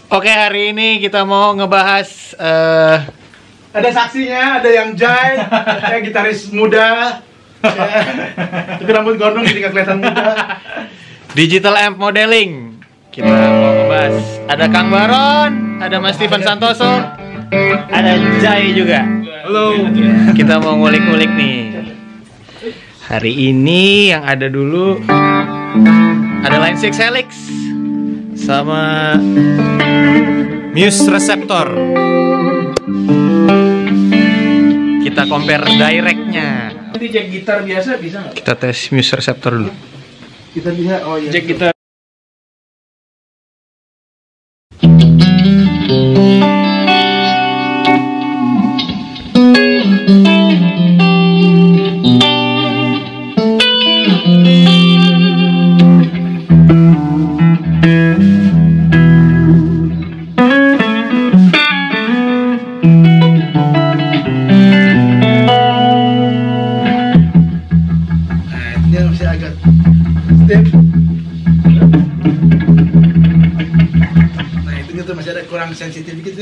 Oke, hari ini kita mau ngebahas ada saksinya, ada yang Jai, ya, gitaris muda, ya, tapi rambut gondrong jadi nggak kelihatan muda. digital amp modeling. Kita mau ngebahas. Ada Kang Baron, ada Mas Steven Santoso, ada Jai juga. Halo. Kita mau ngulik-ngulik nih. Hari ini yang ada dulu ada Line 6 Helix sama Muse Receptor. Kita compare direct-nya. Ini jack gitar biasa bisa nggak? Kita tes Muse Receptor dulu. Kita bisa, oh iya. Jack gitar. Nah, itu tuh masih ada kurang sensitif gitu.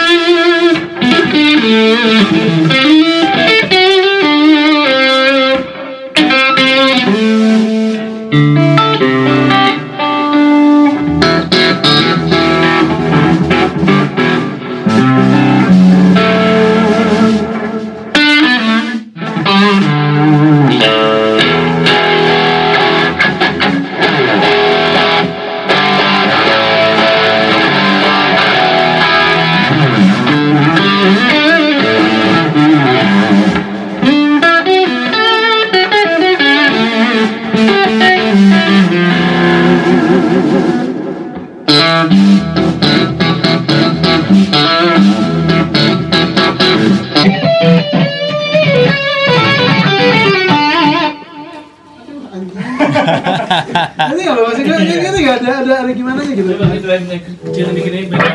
Ini kalau masih ini nggak ada gimana nya gitu. Coba itu yang kecil bikin ini beda.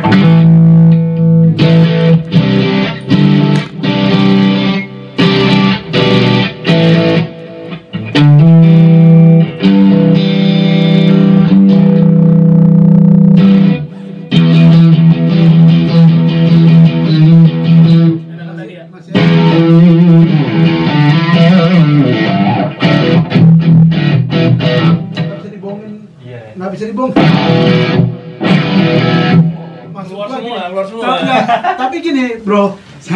Nggak bisa dibong. Keluar semua. Tapi gini, bro.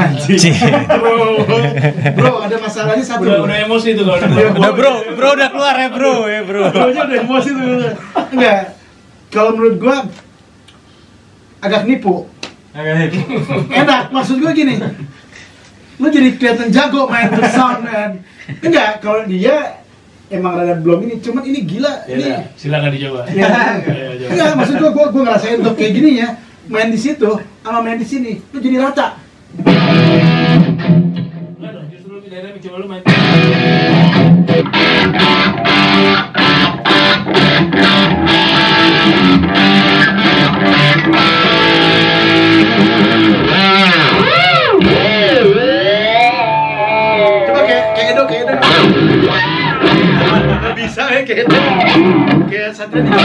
Bro, ada masalahnya satu. Udah emosi tuh kalau Udah bro udah keluar ya bro. Bro-nya udah emosi tuh. Enggak. Kalau menurut gua agak nipu. Enak, maksud gua gini. Lu jadi kelihatan jago main the sound, man. Enggak, kalau dia emang rada belum ini, cuman ini gila. Ya, ini silakan dicoba. ya. Enggak, maksud gua ngerasain untuk kayak gini ya. Main di situ sama main di sini, lu jadi rata. Enggak dong, justru lebih dynamic, coba lu main. Coba kayak Edo. Nggak bisa ya kayak Edo. Kayak Satria nih.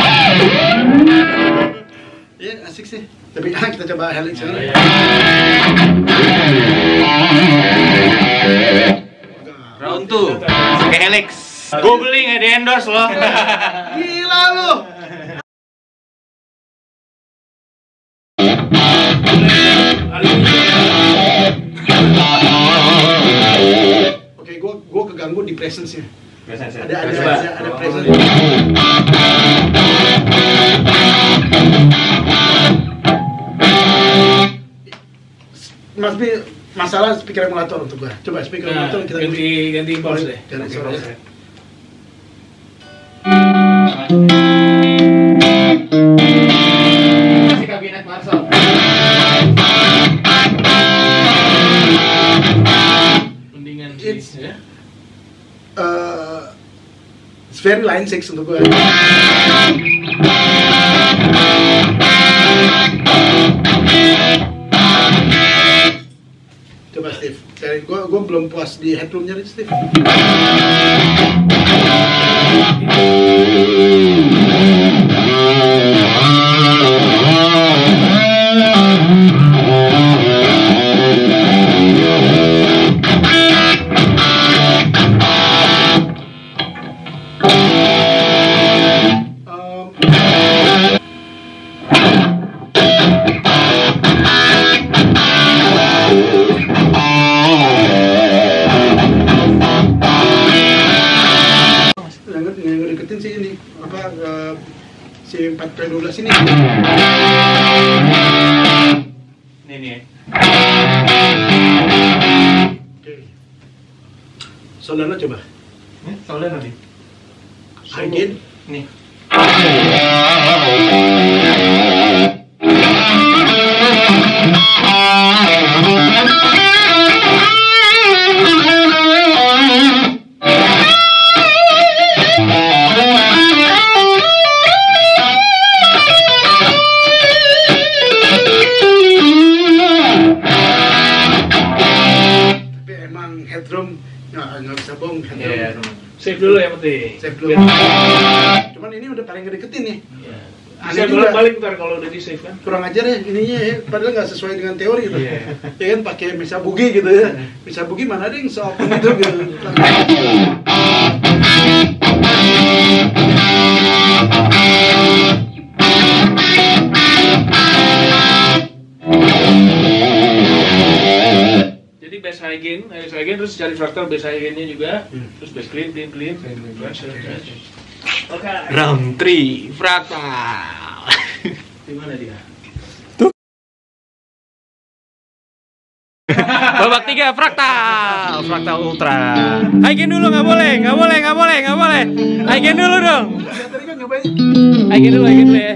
Iya, asik sih. Tapi kita coba Helix dulu. Round 2 pakai Helix. Gue beli nggak di endorse loh. Gila lu. Oke, gua keganggu di presence-nya. Ada presence. Mas Bi, masalah speaker emulator untuk gua. Coba speaker emulator kita ganti impulse deh. Ganti suara. Kasih kabinet Marshall. Mendingan It's- ya. It's very line 6 untuk gua. Coba Steve, gue belum puas di headroomnya nih Steve. si 4P12 ini. Ini. Oke. Soldana coba. Solder nanti. Again. Nih. Tapi emang headroom nggak bisa bohong headroom. Iya. Save dulu yang penting. Save dulu. Cuman ini udah paling ngedeketin nih. Iya. Aneh Bisa juga. bolak-balik ntar kalau udah di save kan. Kurang ajar ya ininya ya, padahal nggak sesuai dengan teori gitu. Iya. Ya kan pakai misabugi gitu ya. Misabugi mana ada yang se-open itu gitu. Jadi base high gain terus cari fraktal base high gainnya juga, terus base clean. Oke. Round 3 fraktal. Di mana dia? Babak 3 fraktal. Fraktal ultra. High dulu nggak boleh. High dulu dong. Tadi kan nyobain. High dulu ya.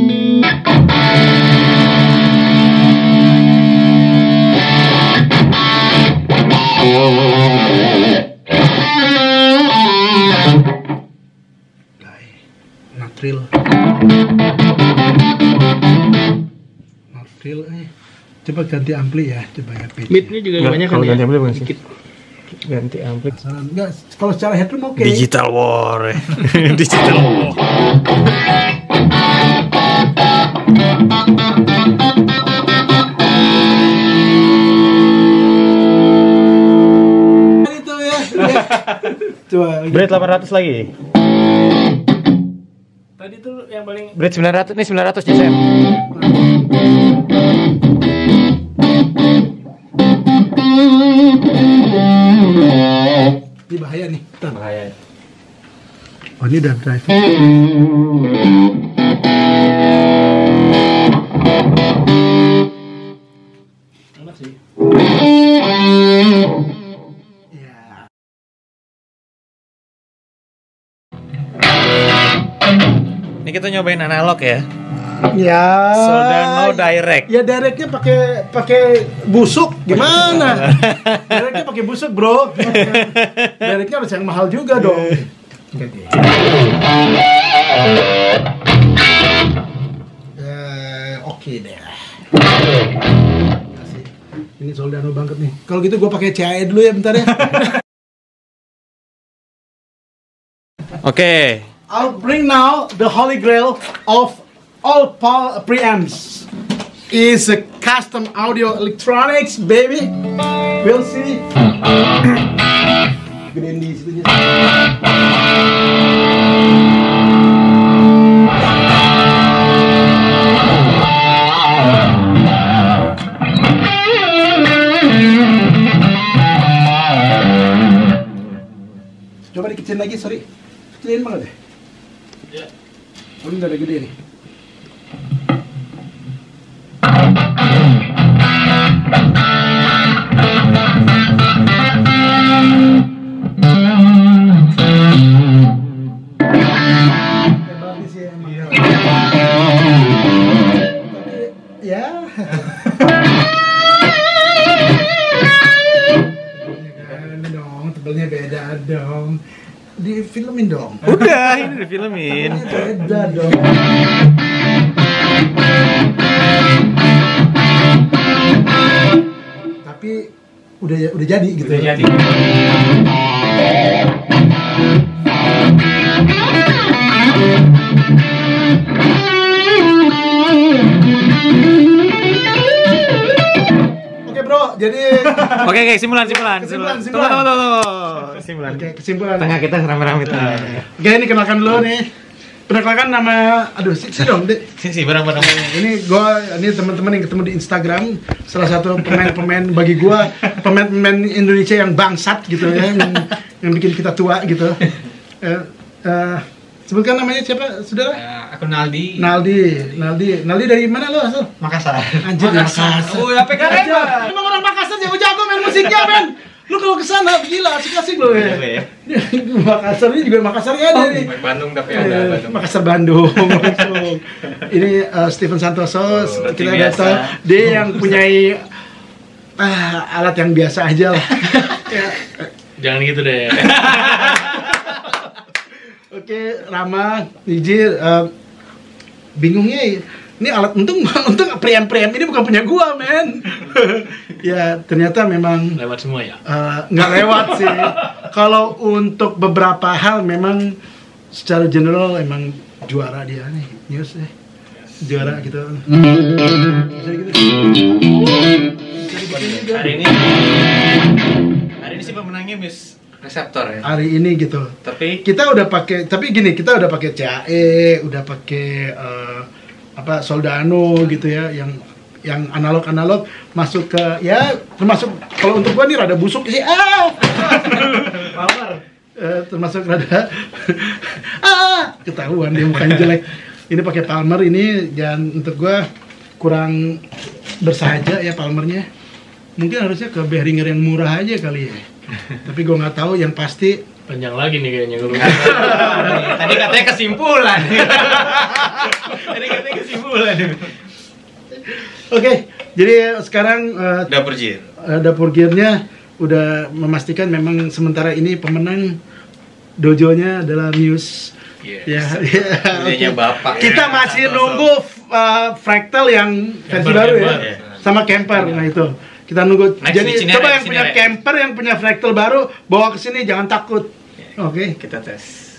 Natril. Coba ganti ampli ya, coba ya pitch. Mid-nya juga banyak kan ya? ampli bukan sih? Ganti ampli. Enggak, kalau secara headroom oke. Digital war. Digital war. Itu ya. Coba. Berat 800 lagi. Tadi tuh yang paling Berat 900 nih 900 nya Sam. Ini bahaya nih. Bahaya. Oh ini udah drive. enak sih. Ya. Ini kita nyobain analog ya. Ya. Soldano direct. Ya directnya pakai busuk gimana? Directnya pakai busuk bro. Directnya harus yang mahal juga dong. Oke deh. Ini Soldano banget nih. Kalau gitu gue pakai CAE dulu ya bentar ya. Oke. I'll bring now the holy grail of all preamps. Is a custom audio electronics, baby. We'll see. Gedein di situ. Coba dikecilin lagi, sorry. Kecilin banget deh. Ya. Oh, ini udah gede nih. Ya. Dong, tebelnya beda dong. Di filmin dong. Udah, ini difilmin. Beda dong. Tapi udah jadi gitu. Udah jadi. Oke bro, jadi Oke, kesimpulan. Kesimpulan. Tunggu. Kesimpulan. oke, kesimpulan. Tengah kita rame-rame tuh. Oke, ini kenalkan dulu nih. Perkenalkan nama, aduh si dong, Dek. Sini barang-barang. Ini teman-teman yang ketemu di Instagram, salah satu pemain-pemain bagi gua, pemain-pemain Indonesia yang bangsat gitu ya, yang bikin kita tua gitu. Sebutkan namanya siapa, saudara? Aku Naldi. Naldi dari mana lo asal? Makassar. Anjir, Makassar. Oh, ya PKN. Emang orang Makassar jago-jago main musiknya, men. Lu kalau kesana gila asik-asik lo ya. Makassar ini juga Makassar ya dari Bandung tapi ada Bandung. Makassar Bandung langsung. Ini Stephen Santoso, kita udah tahu dia yang punyai alat yang biasa aja lah. Jangan gitu deh. Oke, Rama, Nijir, bingungnya ini alat untung preamp ini bukan punya gua, men. Ya ternyata memang Lewat semua ya. nggak lewat sih. Kalau untuk beberapa hal memang secara general emang juara dia nih, News juara gitu. Hari ini sih pemenangnya Miss Reseptor ya. Hari ini gitu. Tapi Kita udah pakai CAE, udah pakai Soldano gitu ya, yang analog masuk ke ya termasuk kalau untuk gua nih rada busuk sih. Palmer. Termasuk rada ketahuan dia mukanya jelek. Ini pakai Palmer ini, dan untuk gua kurang bersahaja ya Palmernya. Mungkin harusnya ke Behringer yang murah aja kali ya. Tapi gue nggak tahu, yang pasti panjang lagi nih kayaknya gue. Tadi katanya kesimpulan. Oke, jadi sekarang Dapur Gear-nya udah memastikan memang sementara ini pemenang dojonya adalah Muse. Yes. Punyanya Bapak. Kita masih nunggu Fractal yang versi baru ya, sama Camper. Nah itu kita nunggu. Jadi coba yang punya Camper, yang punya Fractal baru bawa ke sini, jangan takut. Oke. Kita tes.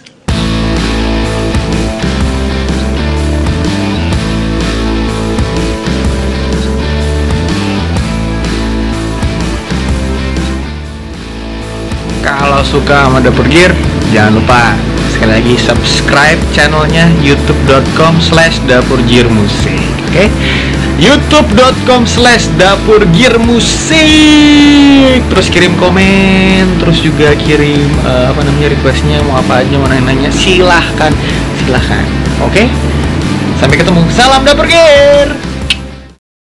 Kalau suka sama Dapur Gear, jangan lupa sekali lagi subscribe channelnya youtube.com/dapurgearmusik. Oke? youtube.com/dapurgearmusik. Terus kirim komen, terus juga kirim requestnya, mau apa aja, mau nanya, silahkan. Oke? Sampai ketemu. Salam Dapur Gear.